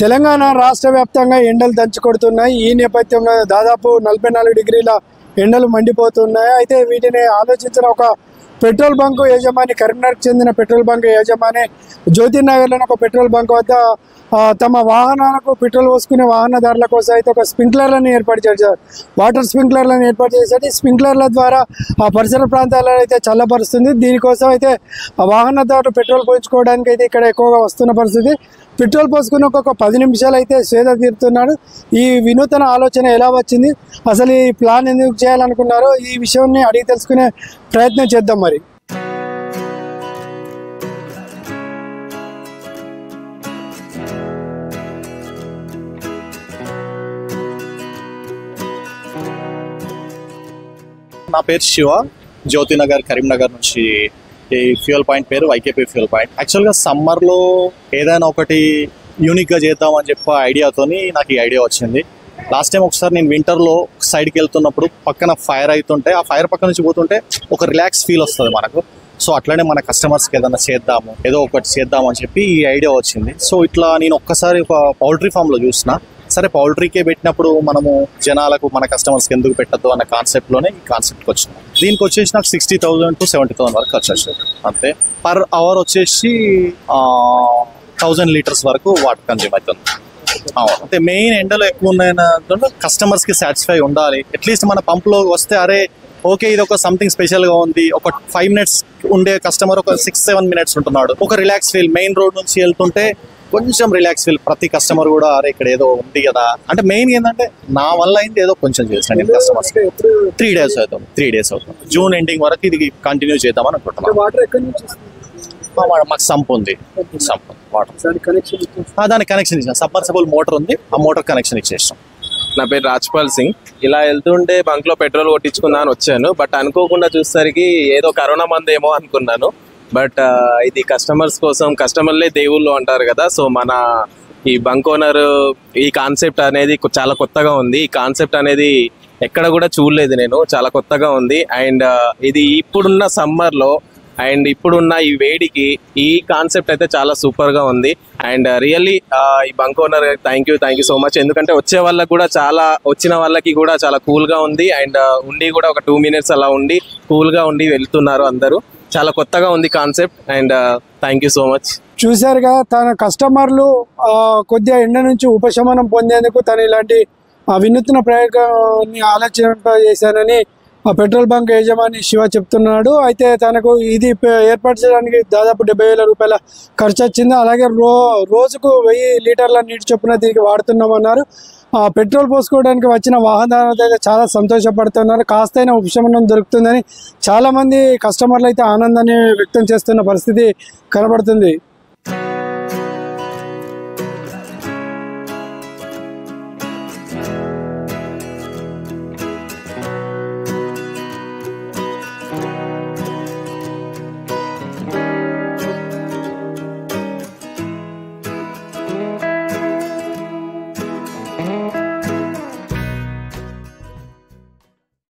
తెలంగాణ రాష్ట్ర వ్యాప్తంగా ఎండలు దంచుకొడుతున్నాయి. ఈ నేపథ్యంలో దాదాపు 44 డిగ్రీల ఎండలు మండిపోతున్నాయి. అయితే వీటిని ఆలోచించిన ఒక పెట్రోల్ బంక్ యజమాని, కరీంనగర్కి చెందిన పెట్రోల్ బంక్ యజమాని జ్యోతినగర్లోని ఒక పెట్రోల్ బంక్ వద్ద తమ వాహనాలకు పెట్రోల్ పోసుకునే వాహనదారుల కోసం అయితే ఒక స్ప్రింక్లర్లను ఏర్పాటు చేశారు. వాటర్ స్ప్రింక్లర్లను ఏర్పాటు చేశారు. ఈ స్ప్రింక్లర్ల ద్వారా ఆ పరిసర ప్రాంతాలను అయితే చల్లపరుస్తుంది. దీనికోసం అయితే వాహనదారులు పెట్రోల్ పోయించుకోవడానికి అయితే ఇక్కడ ఎక్కువగా వస్తున్న పరిస్థితి. పెట్రోల్ పోసుకుని ఒక 10 నిమిషాలు అయితే సేద తీరుతున్నాడు. ఈ వినూతన ఆలోచన ఎలా వచ్చింది, అసలు ఈ ప్లాన్ ఎందుకు చేయాలనుకున్నారో ఈ విషయాన్ని అడిగి తెలుసుకునే ప్రయత్నం చేద్దాం. మరి నా పేరు శివ, జ్యోతినగర్ కరీంనగర్ నుంచి. ఈ ఫ్యూయల్ పాయింట్ పేరు వైకేపీ ఫ్యూయల్ పాయింట్. యాక్చువల్గా సమ్మర్లో ఏదైనా ఒకటి యూనిక్గా చేద్దామని చెప్పి ఐడియాతోని నాకు ఈ ఐడియా వచ్చింది. లాస్ట్ టైం ఒకసారి నేను వింటర్లో సైడ్కి వెళ్తున్నప్పుడు పక్కన ఫైర్ అవుతుంటే, ఆ ఫైర్ పక్క నుంచి పోతుంటే ఒక రిలాక్స్ ఫీల్ వస్తుంది మనకు. సో అట్లనే మన కస్టమర్స్కి ఏదైనా చేద్దాము, ఏదో ఒకటి చేద్దాము అని చెప్పి ఈ ఐడియా వచ్చింది. సో ఇట్లా నేను ఒక్కసారి ఒక పౌల్ట్రీ ఫామ్లో చూసిన, సరే పౌల్ట్రీకే పెట్టినప్పుడు మనము జనాలకు, మన కస్టమర్స్కి ఎందుకు పెట్టద్దు అన్న కాన్సెప్ట్లోనే ఈ కాన్సెప్ట్కి వచ్చినాం. దీనికి వచ్చేసి నాకు 60,000 to 70,000 వరకు ఖర్చు వస్తుంది అంతే. పర్ అవర్ వచ్చేసి 1000 లీటర్స్ వరకు వాటర్ కన్జ్యూమ్ అవుతుంది. అంటే మెయిన్ ఎండలో ఎక్కువ ఉన్నాయన్న కస్టమర్స్కి సాటిస్ఫై ఉండాలి. అట్లీస్ట్ మన పంప్లో వస్తే అరే ఓకే ఇది ఒక సంథింగ్ స్పెషల్గా ఉంది, ఒక 5 minutes ఉండే కస్టమర్ ఒక 6-7 minutes ఉంటున్నాడు, ఒక రిలాక్స్ ఫీల్. మెయిన్ రోడ్ నుంచి వెళ్తుంటే కొంచెం రిలాక్స్ ఫీల్. ప్రతి కస్టమర్ కూడా అరే ఇక్కడ ఏదో ఉంది కదా అంటే మెయిన్ ఏంటంటే నా వల్ల అయింది ఏదో కొంచెం చేసిన నేను కస్టమర్స్. 3 days అవుతుంది. జూన్ ఎండింగ్ వరకు ఇది కంటిన్యూ చేద్దామని అనుకుంటున్నాను. మాకు సంప్ ఉంది, వాటర్ దానికి కనెక్షన్ ఇచ్చాం. సబ్మర్సిబుల్ మోటార్ ఉంది, ఆ మోటార్ కనెక్షన్ ఇచ్చేసాం. నా పేరు రాజ్పాల్ సింగ్. ఇలా వెళ్తుంటే బంక్ లో పెట్రోల్ కొట్టించుకుందాం అని వచ్చాను. బట్ అనుకోకుండా చూసేసరికి ఏదో కరోనా మందు ఏమో అనుకున్నాను. బట్ ఇది కస్టమర్స్ కోసం, కస్టమర్లే దేవుళ్ళు అంటారు కదా. సో మన ఈ బంక్ ఓనర్ ఈ కాన్సెప్ట్ అనేది చాలా కొత్తగా ఉంది. ఈ కాన్సెప్ట్ అనేది ఎక్కడ కూడా చూడలేదు నేను, చాలా కొత్తగా ఉంది. అండ్ ఇది ఇప్పుడున్న సమ్మర్లో అండ్ ఇప్పుడున్న ఈ వేడికి ఈ కాన్సెప్ట్ అయితే చాలా సూపర్ గా ఉంది. అండ్ రియల్లీ ఈ bunk owner thank you so much. ఎందుకంటే వచ్చే వాళ్ళకి కూడా వచ్చిన వాళ్ళకి కూడా చాలా కూల్ గా ఉంది. అండ్ ఉండి కూడా ఒక 2 minutes అలా ఉండి కూల్ గా ఉండి వెళ్తున్నారు అందరూ. చాలా కొత్తగా ఉంది concept. And thank you so much. చూశారుగా, తన కస్టమర్లు కొద్దిగా ఎండ నుంచి ఉపశమనం పొందేందుకు తను ఇలాంటి వినూత్న ప్రయోగాన్ని ఆలోచింపజేశానని పెట్రోల్ బంక్ యజమాని శివ చెప్తున్నాడు. అయితే తనకు ఇది ఏర్పాటు చేయడానికి దాదాపు 70,000 రూపాయల ఖర్చు వచ్చింది. అలాగే రోజుకు 1000 లీటర్ల నీటి చొప్పున దీనికి వాడుతున్నామన్నారు. పెట్రోల్ పోసుకోవడానికి వచ్చిన వాహనదారులు చాలా సంతోషపడుతున్నారు. కాస్తైనా ఉపశమనం దొరుకుతుందని చాలామంది కస్టమర్లు అయితే ఆనందాన్ని వ్యక్తం చేస్తున్న పరిస్థితి కనబడుతుంది.